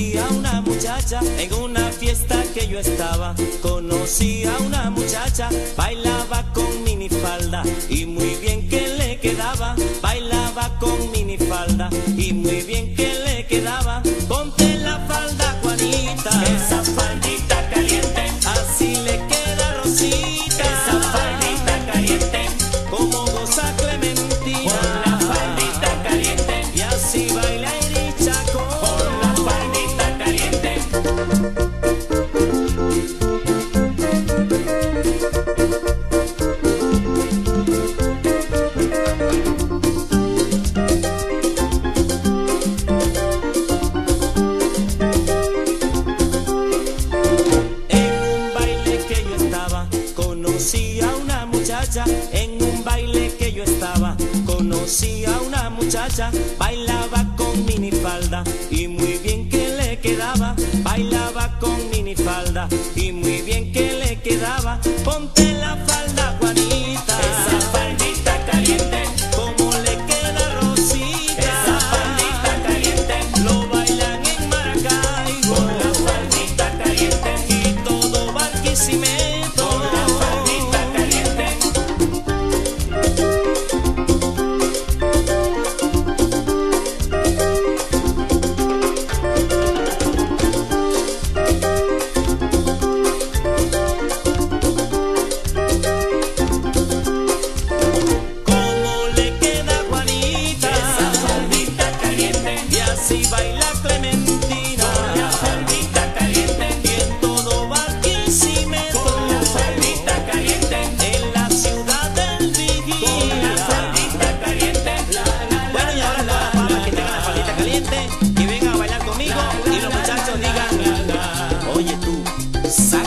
Conocí a una muchacha en una fiesta que yo estaba. Conocí a una muchacha, bailaba con minifalda y muy bien que le quedaba. Bailaba con minifalda y muy bien que le quedaba. Ponte la falda, Juanita, esa faldita caliente, así le queda Rosita, esa faldita caliente, como goza Clementina, con la faldita caliente, y así baila Irichaco, con la faldita caliente. Conocí a una muchacha en un baile que yo estaba. Conocí a una muchacha, bailaba con minifalda y muy bien que le quedaba. Bailaba con minifalda y muy bien que le quedaba. Ponte la falda, Juanita, esa faldita caliente, como le queda Rosita, esa faldita caliente. Lo bailan en Maracaibo con la faldita caliente y todo Barquisimeto. Así baila Clementina, con la faldita caliente, y en todo Barquisimeto, con la faldita caliente, en la ciudad del Vigía, con la faldita caliente. Bueno, y ahora todas las palmas que tengan la faldita caliente, que vengan a bailar conmigo, y los muchachos digan, oye tú,